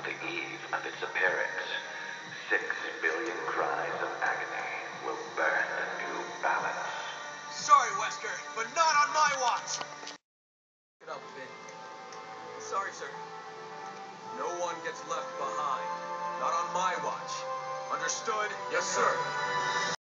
the eve of its appearance, 6 billion cries of agony will birth a new balance. Sorry, Wesker, but not on my watch! Get up, Finn. Sorry, sir. No one gets left behind. Not on my watch. Understood? Yes, sir.